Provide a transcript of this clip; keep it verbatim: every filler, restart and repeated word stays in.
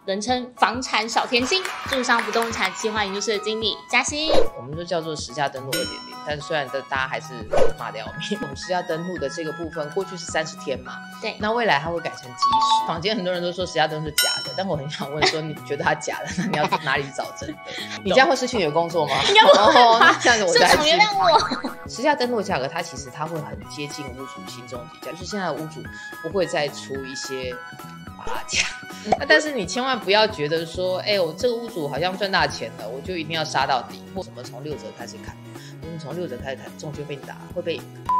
人称房产小甜心，住商不动产企划研究室的经理嘉欣。 我们就叫做实价登录 二点零， 但是虽然大家还是骂得要命。我们实价登录的这个部分，过去是三十天嘛， 对， 那未来它会改成即时。坊间很多人都说实价登录是假的，但我很想问说，你觉得它假的，那你要从哪里找真的？你这样会失去你的工作吗？ 应该不会、 哦，那这样子我就还是原谅我。 实价登录的价格，它其实它会很接近屋主心中底价，就是现在的屋主不会再出一些拔价。那但是你千万不要觉得说，哎、欸，我这个屋主好像赚大钱了，我就一定要杀到底，或什么从六折开始砍。如果你从六折开始砍，中就被你打，会被